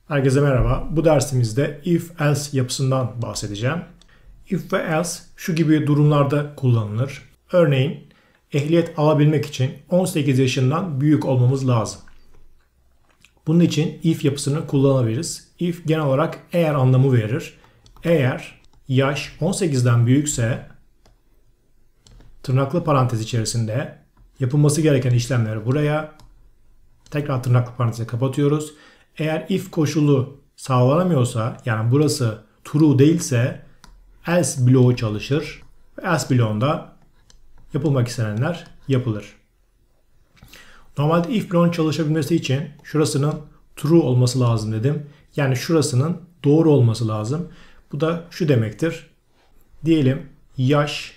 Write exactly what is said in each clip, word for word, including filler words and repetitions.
Herkese merhaba. Bu dersimizde if-else yapısından bahsedeceğim. If ve else şu gibi durumlarda kullanılır. Örneğin ehliyet alabilmek için on sekiz yaşından büyük olmamız lazım. Bunun için if yapısını kullanabiliriz. If genel olarak eğer anlamı verir. Eğer yaş on sekizden büyükse tırnaklı parantez içerisinde yapılması gereken işlemleri buraya tekrar tırnaklı parantezi kapatıyoruz. Eğer if koşulu sağlanamıyorsa, yani burası true değilse else bloğu çalışır ve else bloğunda yapılmak istenenler yapılır. Normalde if bloğunun çalışabilmesi için şurasının true olması lazım dedim. Yani şurasının doğru olması lazım. Bu da şu demektir. Diyelim yaş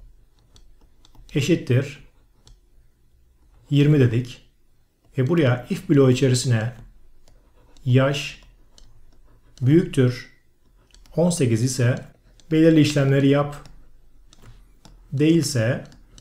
eşittir yirmi dedik. Ve buraya if bloğu içerisine yaş büyüktür on sekiz ise belirli işlemleri yap. Değilse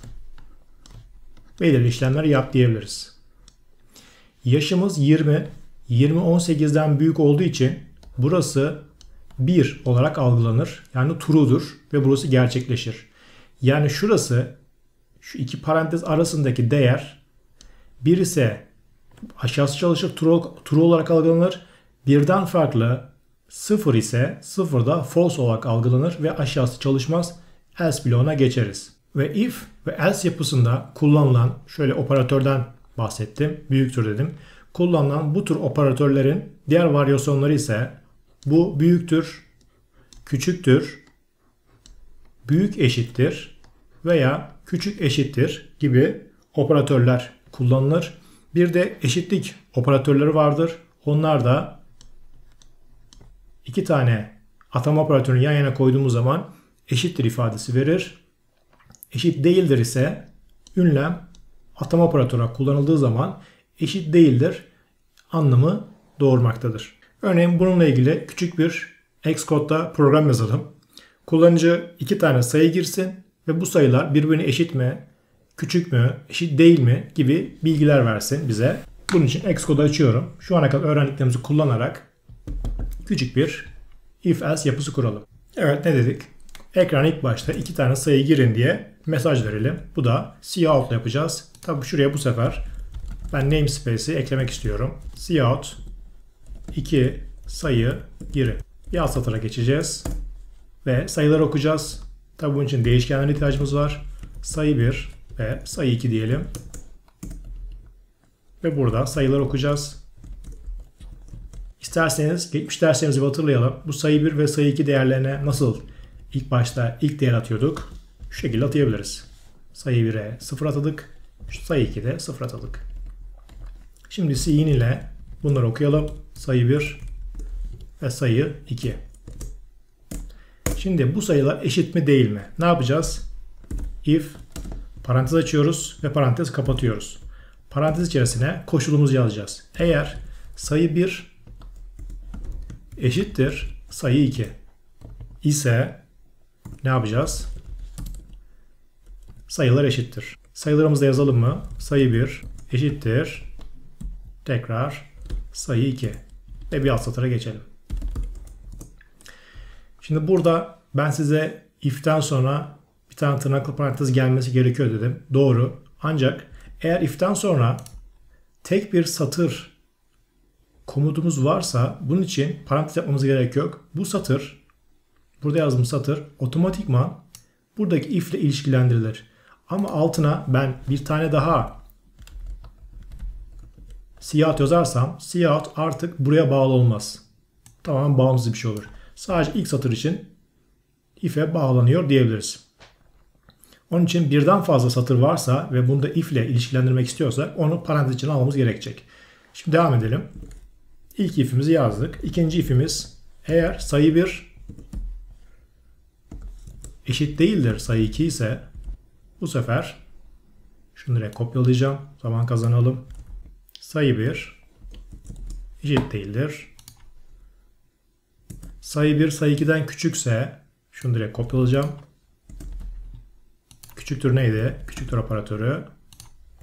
belirli işlemleri yap diyebiliriz. Yaşımız yirmi. yirmi on sekizden büyük olduğu için burası bir olarak algılanır. Yani true'dur ve burası gerçekleşir. Yani şurası şu iki parantez arasındaki değer bir ise aşağısı çalışır, true, true olarak algılanır. Birden farklı sıfır ise sıfır da false olarak algılanır ve aşağısı çalışmaz. Else bloğuna geçeriz. Ve if ve else yapısında kullanılan, şöyle operatörden bahsettim, büyüktür dedim. Kullanılan bu tür operatörlerin diğer varyasyonları ise bu büyüktür, küçüktür, büyük eşittir veya küçük eşittir gibi operatörler kullanılır. Bir de eşitlik operatörleri vardır. Onlar da iki tane atama operatörünü yan yana koyduğumuz zaman eşittir ifadesi verir. Eşit değildir ise ünlem atama operatörü olarak kullanıldığı zaman eşit değildir anlamı doğurmaktadır. Örneğin bununla ilgili küçük bir Xcode'da program yazalım. Kullanıcı iki tane sayı girsin ve bu sayılar birbirine eşit mi, küçük mü, eşit değil mi gibi bilgiler versin bize. Bunun için Xcode'u açıyorum. Şu ana kadar öğrendiklerimizi kullanarak küçük bir if-else yapısı kuralım. Evet, ne dedik? Ekrana ilk başta iki tane sayı girin diye mesaj verelim. Bu da cout yapacağız. Tabi şuraya bu sefer ben namespace'i eklemek istiyorum. Cout iki sayı girin. Bir alt satıra geçeceğiz. Ve sayıları okuyacağız. Tabi bunun için değişkenlere ihtiyacımız var. Sayı bir ve sayı iki diyelim. Ve burada sayıları okuyacağız. İsterseniz geçmiş derslerimizi hatırlayalım. Bu sayı bir ve sayı iki değerlerine nasıl ilk başta ilk değer atıyorduk? Şu şekilde atayabiliriz. Sayı bire sıfır atadık. Sayı ikide sıfır atadık. Şimdi C'in ile bunları okuyalım. Sayı bir ve sayı iki. Şimdi bu sayılar eşit mi değil mi? Ne yapacağız? If parantez açıyoruz ve parantez kapatıyoruz. Parantez içerisine koşulumuzu yazacağız. Eğer sayı bir eşittir sayı iki ise ne yapacağız? Sayılar eşittir. Sayılarımızı da yazalım mı? Sayı bir eşittir tekrar sayı iki ve bir alt satıra geçelim. Şimdi burada ben size if'ten sonra bir tane tırnaklı parantez gelmesi gerekiyor dedim. Doğru. Ancak eğer if'ten sonra tek bir satır komutumuz varsa bunun için parantez yapmamız gerek yok. Bu satır, burada yazdığım satır otomatikman buradaki if ile ilişkilendirilir. Ama altına ben bir tane daha cout yazarsam cout artık buraya bağlı olmaz. Tamamen bağımsız bir şey olur. Sadece ilk satır için if'e bağlanıyor diyebiliriz. Onun için birden fazla satır varsa ve bunu da if ile ilişkilendirmek istiyorsak onu parantez içine almamız gerekecek. Şimdi devam edelim. İlk if'imizi yazdık. İkinci if'imiz eğer sayı bir eşit değildir sayı iki ise bu sefer şunu direkt kopyalayacağım. Zaman kazanalım. Sayı bir eşit değildir. Sayı bir sayı ikiden küçükse şunu direkt kopyalayacağım. Küçüktür neydi? Küçüktür operatörü.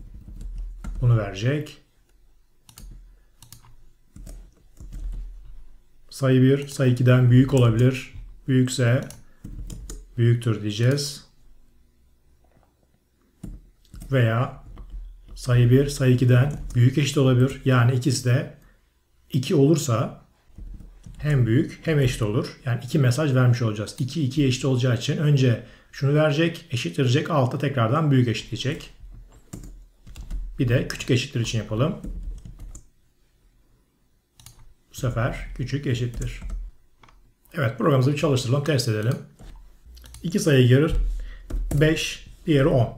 Bunu verecek. sayı bir sayı iki'den büyük olabilir. Büyükse büyüktür diyeceğiz. Veya sayı bir sayı iki'den büyük eşit olabilir. Yani ikisi de iki olursa hem büyük hem eşit olur. Yani iki mesaj vermiş olacağız. iki iki'ye eşit olacağı için önce şunu verecek, eşittirecek, altta tekrardan büyük eşitleyecek. Bir de küçük eşittir için yapalım. Bu sefer küçük eşittir. Evet, programımızı bir çalıştıralım, test edelim. İki sayı girir. beş, diğeri on.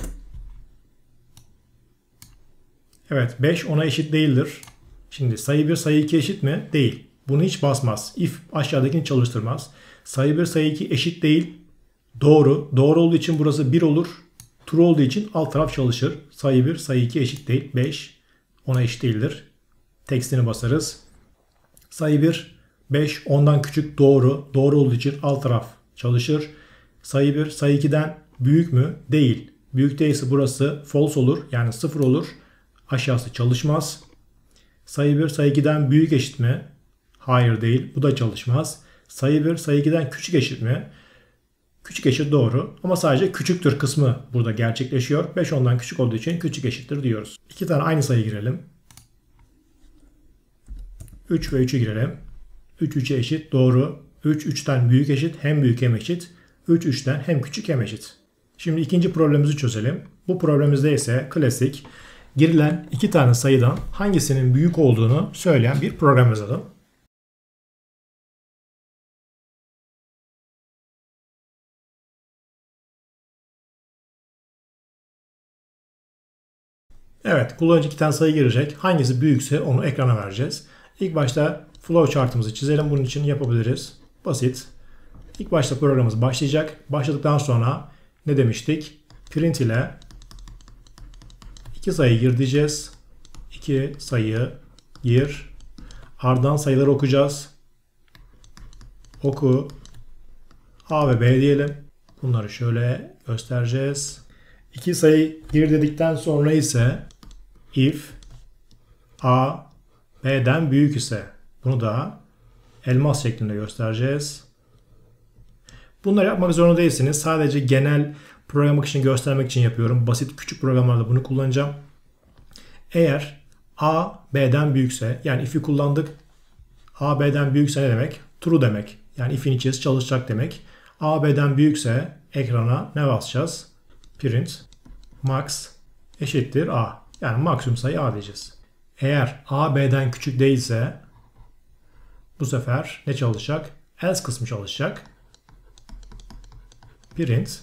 Evet, beş ona eşit değildir. Şimdi sayı bir sayı iki eşit mi? Değil. Bunu hiç basmaz. If aşağıdakini çalıştırmaz. Sayı bir sayı iki eşit değil. Doğru. Doğru olduğu için burası bir olur. True olduğu için alt taraf çalışır. Sayı bir sayı iki eşit değil. beş ona eşit değildir. Tekstini basarız. Sayı bir beş ondan küçük, doğru. Doğru olduğu için alt taraf çalışır. Sayı bir sayı iki'den büyük mü? Değil. Büyük değilse burası false olur. Yani sıfır olur. Aşağısı çalışmaz. Sayı bir sayı iki'den büyük eşit mi? Hayır değil. Bu da çalışmaz. Sayı bir sayı iki'den küçük eşit mi? Küçük eşit doğru. Ama sadece küçüktür kısmı burada gerçekleşiyor. beş ondan küçük olduğu için küçük eşittir diyoruz. İki tane aynı sayı girelim. üç ve üç'ü girelim. üç üç'e eşit doğru. üç üç'ten büyük eşit. Hem büyük hem eşit. üç üç'ten hem küçük hem eşit. Şimdi ikinci problemimizi çözelim. Bu problemimizde ise klasik girilen iki tane sayıdan hangisinin büyük olduğunu söyleyen bir program yazalım. Evet, kullanıcı iki tane sayı girecek. Hangisi büyükse onu ekrana vereceğiz. İlk başta flow chart'ımızı çizelim. Bunun için yapabiliriz. Basit. İlk başta programımız başlayacak. Başladıktan sonra ne demiştik? Print ile iki sayı gir diyeceğiz. iki sayı gir. Ardından sayıları okuyacağız. Oku. A ve B diyelim. Bunları şöyle göstereceğiz. iki sayı gir dedikten sonra ise if A B'den büyük ise bunu da elmas şeklinde göstereceğiz. Bunları yapmak zorunda değilsiniz. Sadece genel program akışını göstermek için yapıyorum. Basit küçük programlarda bunu kullanacağım. Eğer A B'den büyükse, yani if'i kullandık. A B'den büyükse ne demek? True demek. Yani if'in içerisi çalışacak demek. A B'den büyükse ekrana ne basacağız? Print max eşittir A. Yani maksimum sayı A diyeceğiz. Eğer A B'den küçük değilse bu sefer ne çalışacak? Else kısmı çalışacak. Print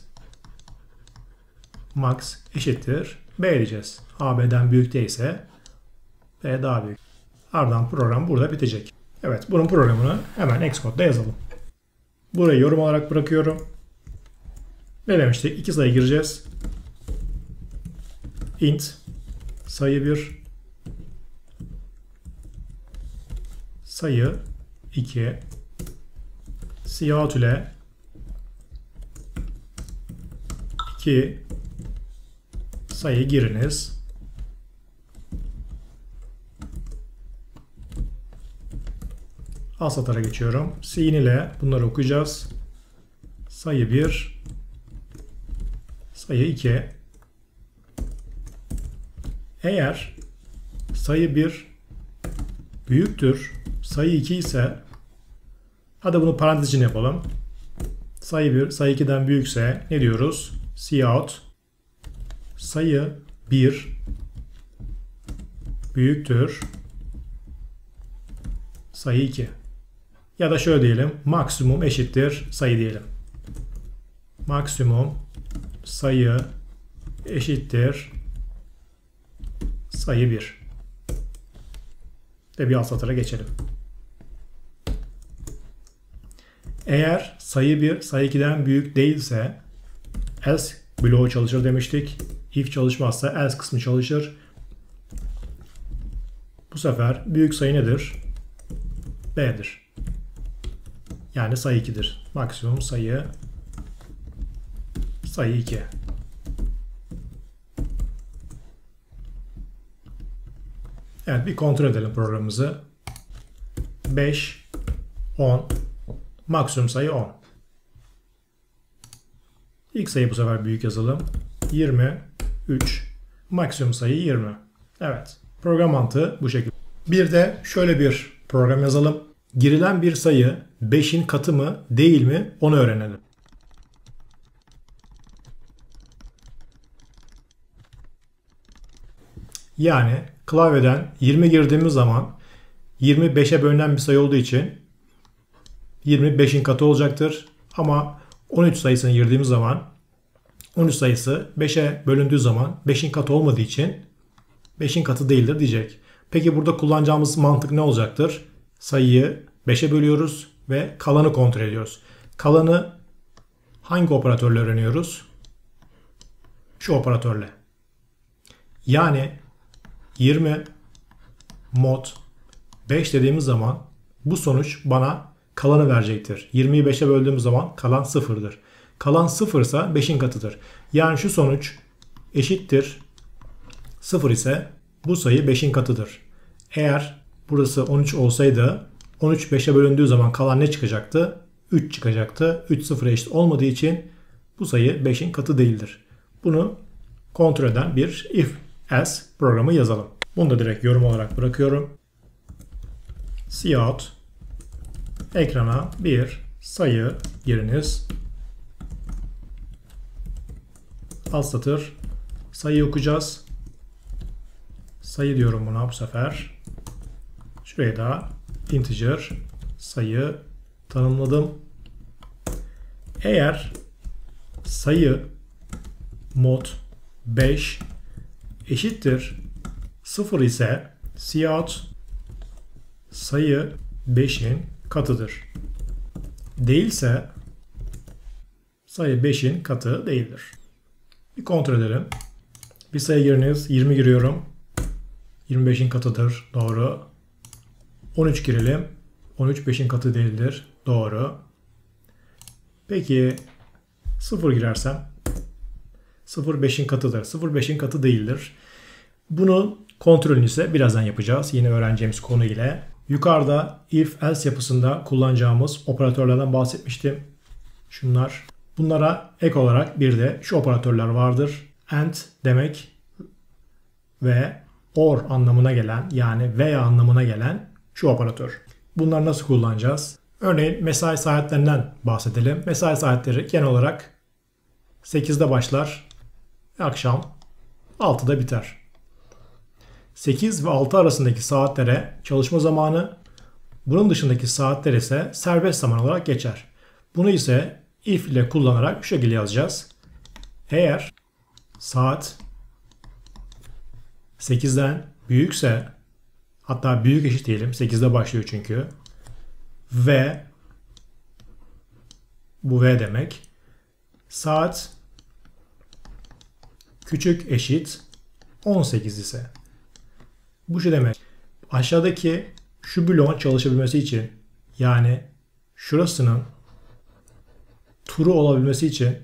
max eşittir B diyeceğiz. A B'den büyük değilse B daha büyük. Ardından program burada bitecek. Evet, bunun programını hemen Xcode'da yazalım. Burayı yorum olarak bırakıyorum. Ne demiştik? İki sayı gireceğiz. Int sayı bir sayı iki cout ile iki sayı giriniz. Alt satıra geçiyorum. Sin ile bunları okuyacağız. Sayı bir sayı iki. Eğer sayı bir büyüktür sayı iki ise, hadi bunu parantez için yapalım. Sayı bir sayı iki'den büyükse ne diyoruz? Cout sayı bir büyüktür sayı iki. Ya da şöyle diyelim. Maksimum eşittir sayı diyelim. Maksimum sayı eşittir sayı bir. Ve bir alt satıra geçelim. Eğer sayı bir sayı iki'den büyük değilse else bloğu çalışır demiştik. If çalışmazsa else kısmı çalışır. Bu sefer büyük sayı nedir? B'dir. Yani sayı iki'dir. Maksimum sayı sayı iki. Evet, bir kontrol edelim programımızı. beş on. Maksimum sayı on. İlk sayı bu sefer büyük yazalım. yirmi üç. Maksimum sayı yirmi. Evet. Program mantığı bu şekilde. Bir de şöyle bir program yazalım. Girilen bir sayı beşin katı mı değil mi onu öğrenelim. Yani klavyeden yirmi girdiğimiz zaman yirmi beşe bölünen bir sayı olduğu için yirmi beşin katı olacaktır. Ama on üç sayısını girdiğimiz zaman on üç sayısı beşe bölündüğü zaman beşin katı olmadığı için beşin katı değildir diyecek. Peki burada kullanacağımız mantık ne olacaktır? Sayıyı beşe bölüyoruz ve kalanı kontrol ediyoruz. Kalanı hangi operatörle öğreniyoruz? Şu operatörle. Yani yirmi mod beş dediğimiz zaman bu sonuç bana kalanı verecektir. yirmiyi beşe böldüğümüz zaman kalan sıfırdır. Kalan sıfır ise beşin katıdır. Yani şu sonuç eşittir sıfır ise bu sayı beşin katıdır. Eğer burası on üç olsaydı on üç beşe bölündüğü zaman kalan ne çıkacaktı? üç çıkacaktı. üç sıfıra eşit olmadığı için bu sayı beşin katı değildir. Bunu kontrol eden bir if else programı yazalım. Bunu da direkt yorum olarak bırakıyorum. Cout ekrana bir sayı giriniz. Alt satır sayı okuyacağız. Sayı diyorum buna bu sefer. Şuraya da integer sayı tanımladım. Eğer sayı mod beş eşittir sıfır ise cout sayı beşin katıdır. Değilse sayı beşin katı değildir. Bir kontrol edelim. Bir sayı giriniz. yirmi giriyorum. yirmi beşin katıdır. Doğru. on üç girelim. on üç beşin katı değildir. Doğru. Peki sıfır girersem sıfır beşin katıdır. sıfır beşin katı değildir. Bunu kontrolünü ise birazdan yapacağız. Yine öğreneceğimiz konu ile. Yukarıda if else yapısında kullanacağımız operatörlerden bahsetmiştim. Şunlar. Bunlara ek olarak bir de şu operatörler vardır. And demek ve or anlamına gelen yani veya anlamına gelen şu operatör. Bunları nasıl kullanacağız? Örneğin mesai saatlerinden bahsedelim. Mesai saatleri genel olarak sekizde başlar. Akşam altıda biter. sekiz ve altı arasındaki saatlere çalışma zamanı, bunun dışındaki saatler ise serbest zaman olarak geçer. Bunu ise if ile kullanarak şu şekilde yazacağız. Eğer saat sekizden büyükse, hatta büyük eşit diyelim, sekizde başlıyor çünkü, ve bu v demek, saat küçük eşit on sekiz ise, bu şu demek, aşağıdaki şu bloğun çalışabilmesi için, yani şurasının true olabilmesi için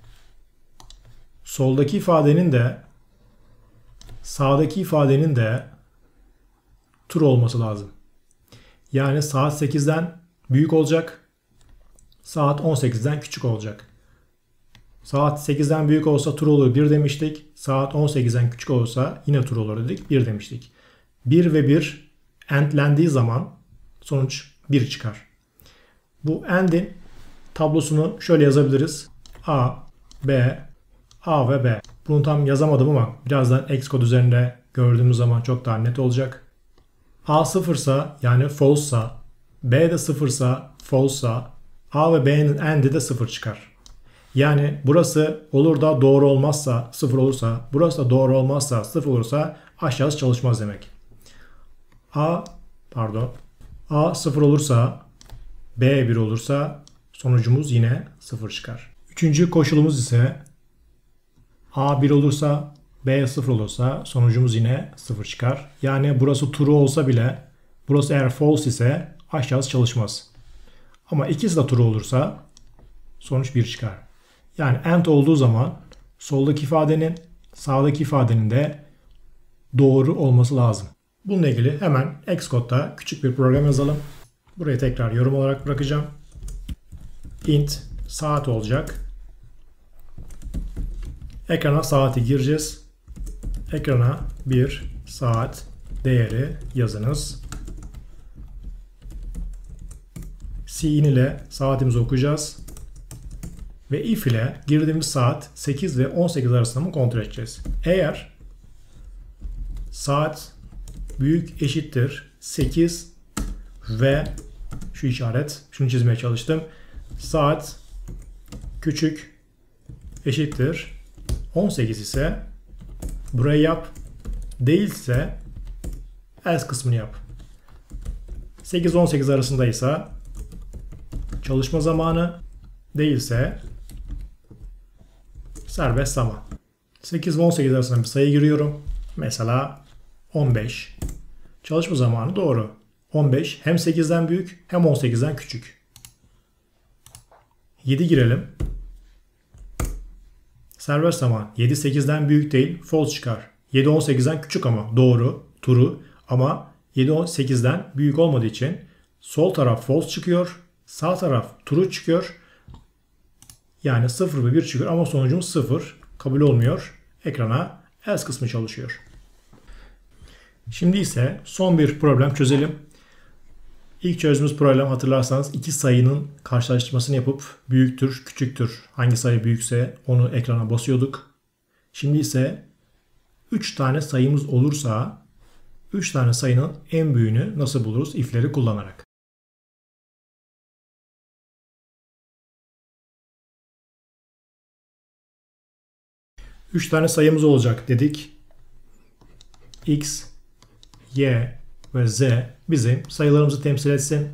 soldaki ifadenin de sağdaki ifadenin de true olması lazım. Yani saat sekizden büyük olacak, saat on sekizden küçük olacak. Saat sekizden büyük olsa true olur bir demiştik. Saat on sekizden küçük olursa yine true olur dedik, bir demiştik. bir ve bir andlendiği zaman sonuç bir çıkar. Bu and'in tablosunu şöyle yazabiliriz. A, B, A ve B. Bunu tam yazamadım ama birazdan Xcode üzerinde gördüğümüz zaman çok daha net olacak. A sıfırsa yani false'sa, B de sıfırsa false'sa, A ve B'nin and'i de sıfır çıkar. Yani burası olur da doğru olmazsa sıfır olursa, burası da doğru olmazsa sıfır olursa aşağısı çalışmaz demek. A pardon A sıfır olursa, B bir olursa sonucumuz yine sıfır çıkar. Üçüncü koşulumuz ise A bir olursa, B sıfır olursa sonucumuz yine sıfır çıkar. Yani burası true olsa bile burası eğer false ise aşağısı çalışmaz. Ama ikisi de true olursa sonuç bir çıkar. Yani and olduğu zaman soldaki ifadenin sağdaki ifadenin de doğru olması lazım. Bununla ilgili hemen Xcode'da küçük bir program yazalım. Buraya tekrar yorum olarak bırakacağım. Int saat olacak. Ekrana saati gireceğiz. Ekrana bir saat değeri yazınız. Cin ile saatimizi okuyacağız. Ve if ile girdiğimiz saat sekiz ve on sekiz arasında mı kontrol edeceğiz. Eğer saat büyük eşittir sekiz ve şu işaret, şunu çizmeye çalıştım. Saat küçük eşittir on sekiz ise burayı yap. Değilse else kısmını yap. sekiz on sekiz arasındaysa çalışma zamanı, değilse serbest zaman. sekiz ve on sekiz arasında bir sayı giriyorum. Mesela on beş. Çalışma zamanı doğru. on beş hem sekizden büyük hem on sekizden küçük. yedi girelim. Serbest zaman. yedi sekizden büyük değil. False çıkar. yedi on sekizden küçük ama doğru. True. Ama yedi on sekizden büyük olmadığı için sol taraf false çıkıyor. Sağ taraf true çıkıyor. Yani sıfır ve bir çıkıyor ama sonucumuz sıfır. Kabul olmuyor. Ekrana else kısmı çalışıyor. Şimdi ise son bir problem çözelim. İlk çözdüğümüz problem hatırlarsanız iki sayının karşılaştırmasını yapıp büyüktür, küçüktür, hangi sayı büyükse onu ekrana basıyorduk. Şimdi ise üç tane sayımız olursa üç tane sayının en büyüğünü nasıl buluruz if'leri kullanarak. üç tane sayımız olacak dedik. X, Y ve Z bizim sayılarımızı temsil etsin.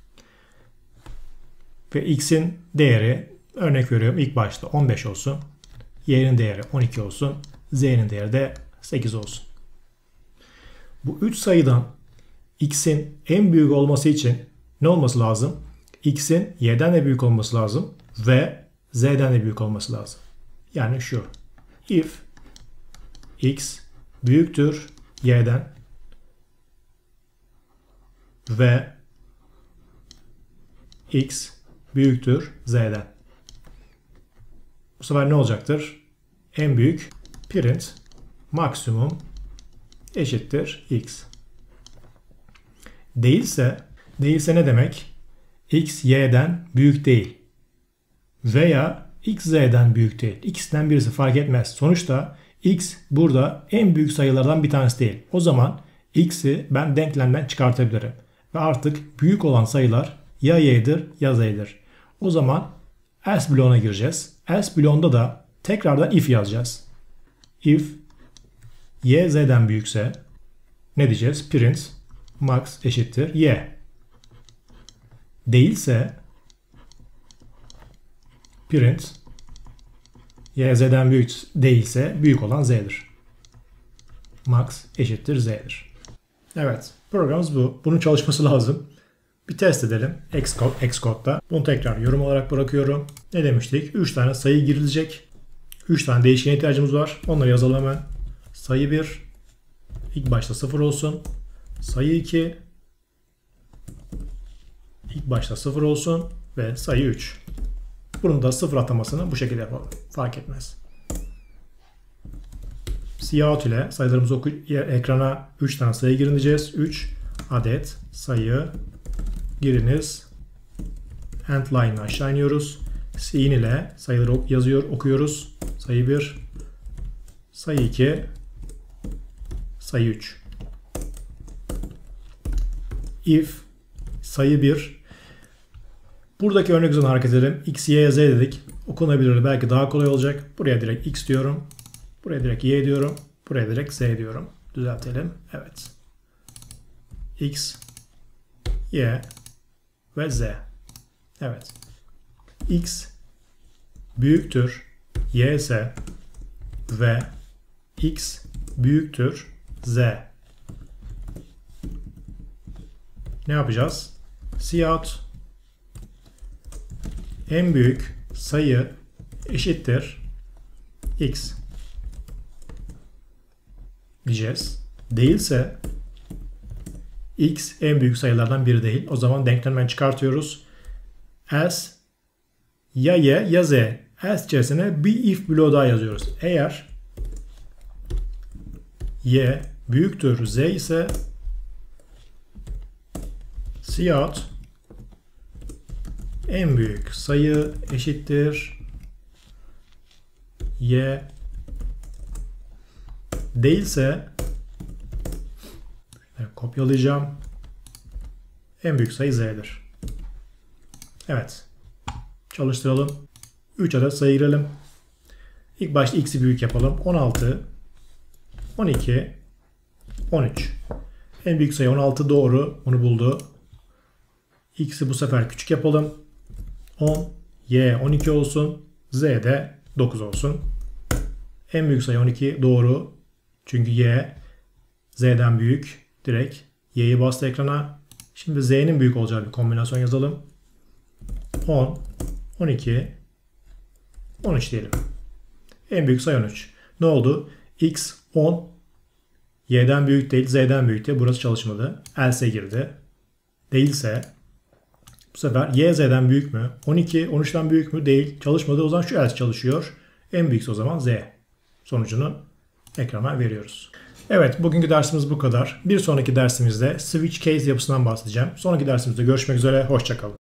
Ve X'in değeri, örnek veriyorum, ilk başta on beş olsun. Y'nin değeri on iki olsun. Z'nin değeri de sekiz olsun. Bu üç sayıdan X'in en büyük olması için ne olması lazım? X'in Y'den de büyük olması lazım ve Z'den de büyük olması lazım. Yani şu. If X büyüktür Y'den ve X büyüktür Z'den. Bu sefer ne olacaktır? En büyük print maksimum eşittir X. Değilse, değilse ne demek? X Y'den büyük değil. Veya X Z'den büyük değil. İkisinden birisi fark etmez. Sonuçta X burada en büyük sayılardan bir tanesi değil. O zaman X'i ben denklemden çıkartabilirim. Ve artık büyük olan sayılar ya Y'dir ya Z'dir. O zaman else bloğuna gireceğiz. Else bloğunda da tekrardan if yazacağız. If Y Z'den büyükse ne diyeceğiz? Print max eşittir Y. Değilse print Y Z'den büyük değilse büyük olan Z'dir. Max eşittir Z'dir. Evet, programımız bu. Bunun çalışması lazım. Bir test edelim Xcode, Xcode'da. Bunu tekrar yorum olarak bırakıyorum. Ne demiştik? üç tane sayı girilecek. üç tane değişken ihtiyacımız var. Onları yazalım hemen. Sayı bir ilk başta sıfır olsun. Sayı iki ilk başta sıfır olsun ve sayı üç. Bunun da sıfır atamasını bu şekilde yapalım. Fark etmez. Cout ile sayılarımızı oku ekrana üç tane sayı girineceğiz. üç adet sayı giriniz. End line'ı aşağı iniyoruz. Cin ile sayıları yazıyor, okuyoruz. Sayı bir, sayı iki, sayı üç. If sayı bir. Buradaki örnek üzerine hareket edelim. X, Y, Z dedik. Okunabilir. Belki daha kolay olacak. Buraya direkt X diyorum. Buraya direkt Y diyorum. Buraya direkt Z diyorum. Düzeltelim. Evet. X, Y ve Z. Evet. X büyüktür Y ise ve X büyüktür Z. Ne yapacağız? Cout en büyük sayı eşittir X diyeceğiz. Değilse X en büyük sayılardan biri değil. O zaman denklemden çıkartıyoruz. Else ya Y ya Z. Else içerisine bir if bloğu daha yazıyoruz. Eğer Y büyüktür Z ise cout en büyük sayı eşittir Y değilse kopyalayacağım. En büyük sayı Z'dir. Evet. Çalıştıralım. üç adet sayı girelim. İlk başta X'i büyük yapalım. on altı, on iki, on üç. En büyük sayı on altı doğru. Onu buldu. X'i bu sefer küçük yapalım. on, Y on iki olsun. Z de dokuz olsun. En büyük sayı on iki doğru. Çünkü Y Z'den büyük. Direkt Y'yi bastı ekrana. Şimdi Z'nin büyük olacağı bir kombinasyon yazalım. on, on iki, on üç diyelim. En büyük sayı on üç. Ne oldu? X on, Y'den büyük değil, Z'den büyük diye burası çalışmadı. Else'e girdi. Değilse bu sefer Y Z'den büyük mü? on iki, on üçten büyük mü? Değil. Çalışmadı. O zaman şu else çalışıyor. En büyükse o zaman Z. Sonucunu ekrana veriyoruz. Evet, bugünkü dersimiz bu kadar. Bir sonraki dersimizde switch case yapısından bahsedeceğim. Sonraki dersimizde görüşmek üzere. Hoşça kalın.